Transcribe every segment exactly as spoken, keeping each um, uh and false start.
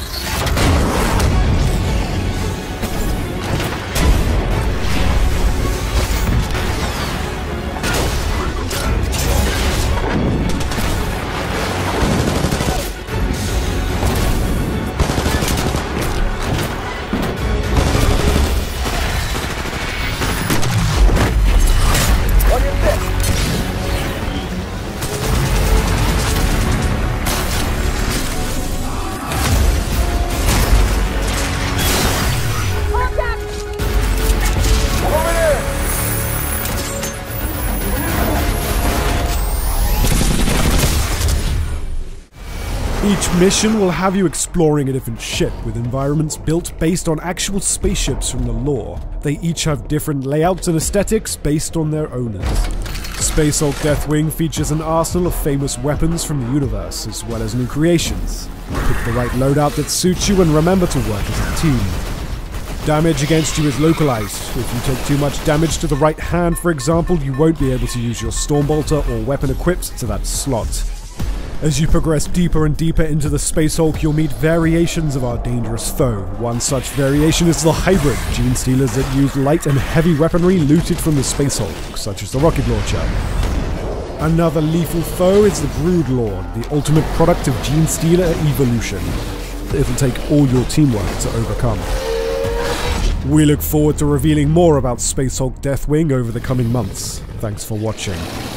Each mission will have you exploring a different ship with environments built based on actual spaceships from the lore. They each have different layouts and aesthetics based on their owners. Space Hulk Deathwing features an arsenal of famous weapons from the universe, as well as new creations. Pick the right loadout that suits you and remember to work as a team. Damage against you is localized. If you take too much damage to the right hand, for example, you won't be able to use your Stormbolter or weapon equipped to that slot. As you progress deeper and deeper into the Space Hulk, you'll meet variations of our dangerous foe. One such variation is the Hybrid, gene stealers that use light and heavy weaponry looted from the Space Hulk, such as the rocket launcher. Another lethal foe is the Broodlord, the ultimate product of Gene Stealer evolution. It'll take all your teamwork to overcome. We look forward to revealing more about Space Hulk Deathwing over the coming months. Thanks for watching.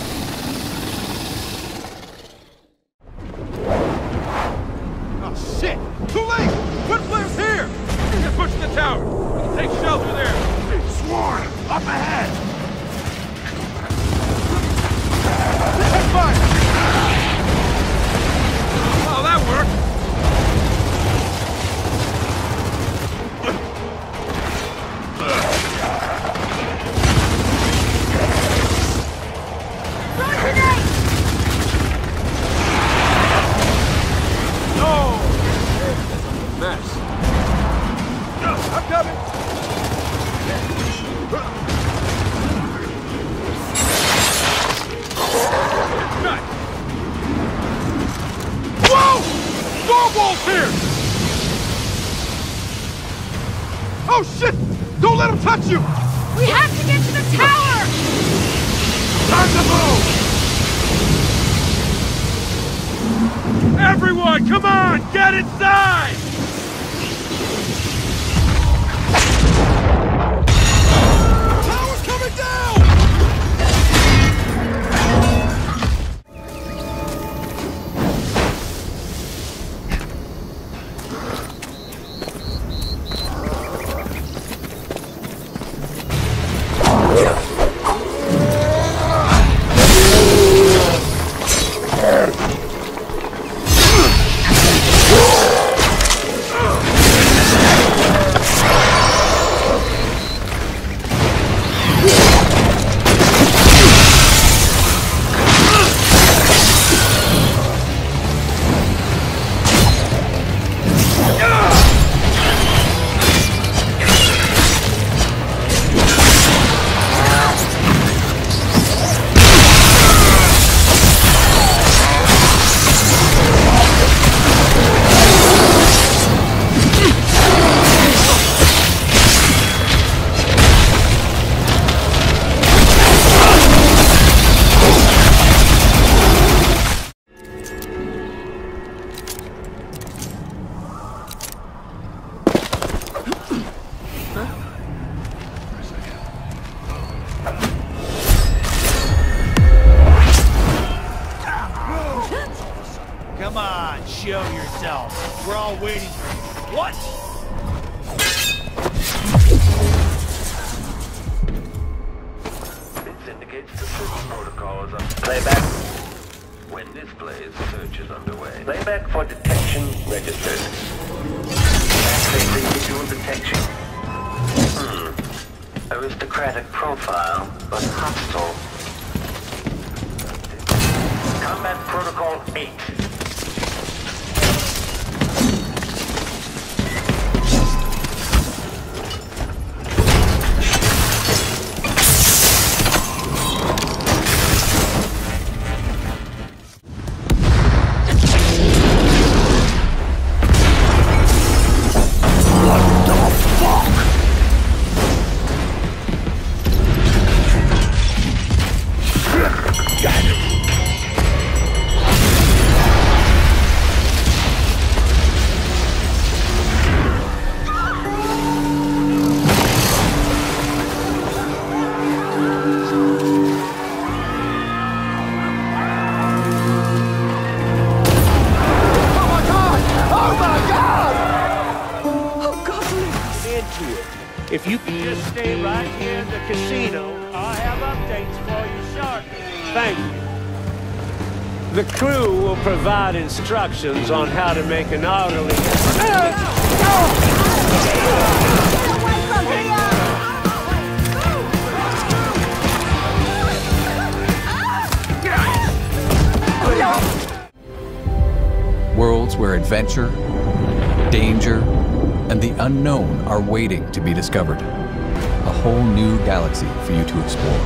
Oh shit! Don't let him touch you! We have to get to the tower! Time to move! Everyone, come on! Get inside! Tower's coming down! Come on, show yourself. We're all waiting for you. What? This indicates the search protocol is on playback. When this plays, search is underway. Playback for detection registered. Activating visual detection. Hmm. Aristocratic profile, but hostile. Combat Protocol eight. If you can just stay right here in the casino, I'll have updates for you shortly. Thank you. The crew will provide instructions on how to make an orderly... Worlds where adventure, danger, and the unknown are waiting to be discovered. A whole new galaxy for you to explore.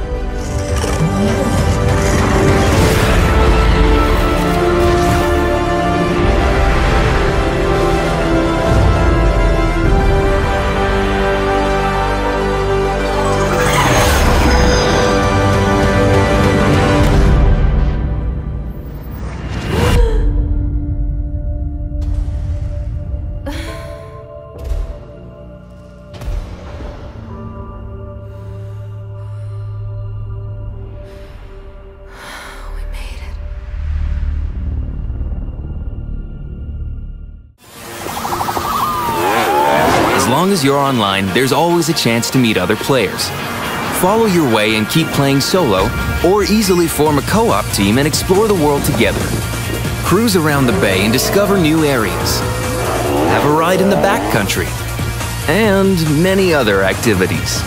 As long as you're online, there's always a chance to meet other players. Follow your way and keep playing solo, or easily form a co-op team and explore the world together. Cruise around the bay and discover new areas. Have a ride in the backcountry. And many other activities.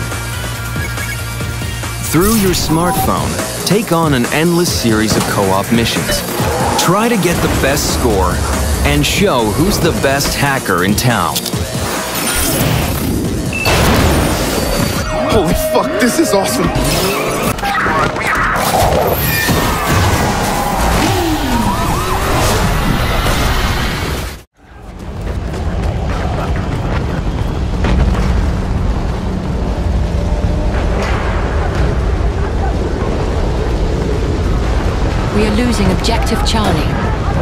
Through your smartphone, take on an endless series of co-op missions. Try to get the best score and show who's the best hacker in town. Holy fuck, this is awesome! We are losing Objective Charlie.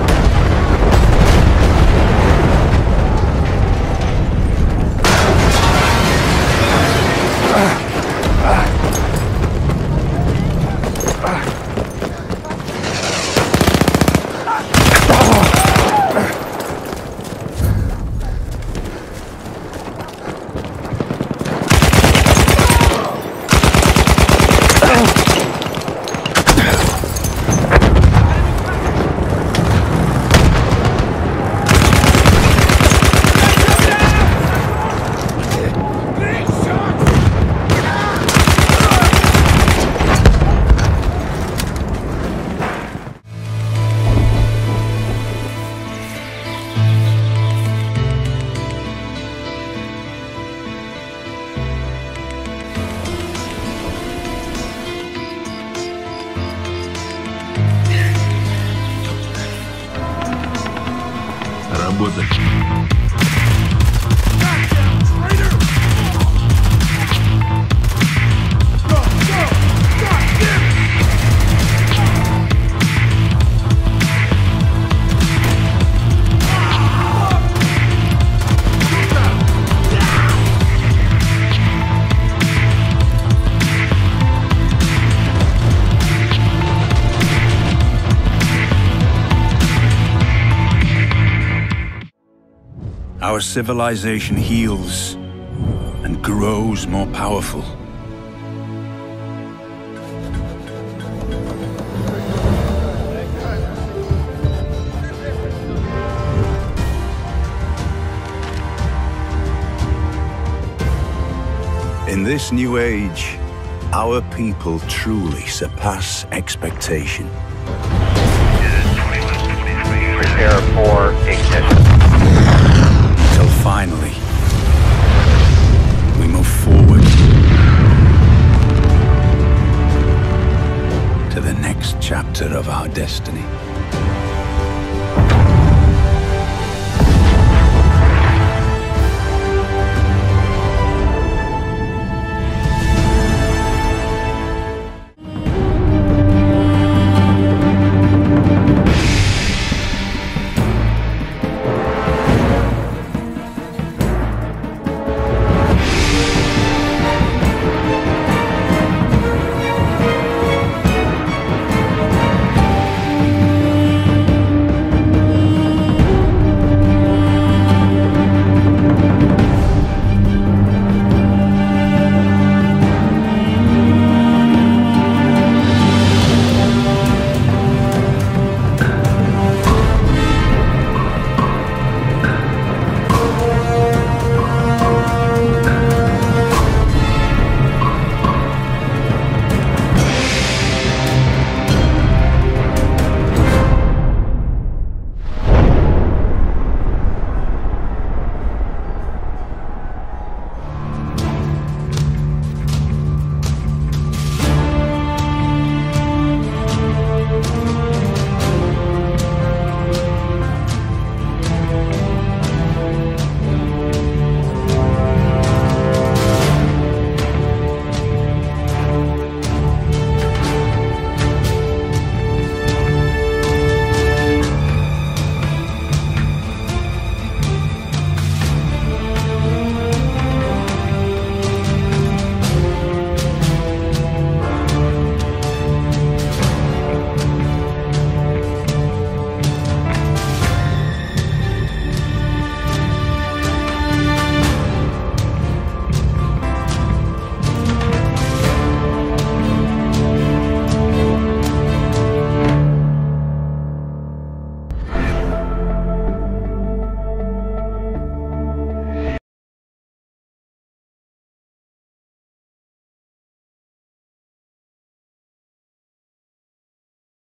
Our civilization heals and grows more powerful. In this new age, our people truly surpass expectation. Prepare for ignition. Until finally, we move forward to the next chapter of our destiny.